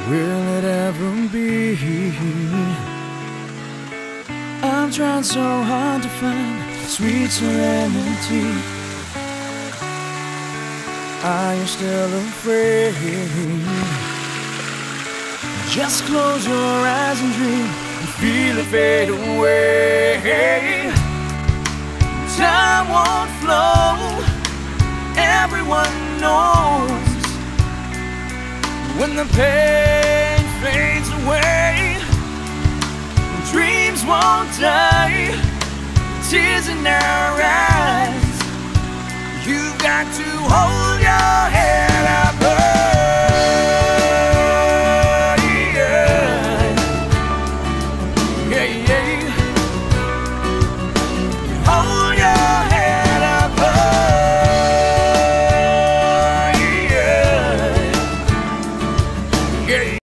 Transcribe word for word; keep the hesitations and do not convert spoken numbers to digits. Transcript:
will it ever be? I'm trying so hard to find sweet serenity. Are you still afraid? Just close your eyes and dream and feel it fade away. Time won't flow, everyone knows. When the pain fades away, dreams won't die. Tears in our eyes, you've got to hold your head up high. Yeah, yeah. Hold your head up high. Yeah, yeah.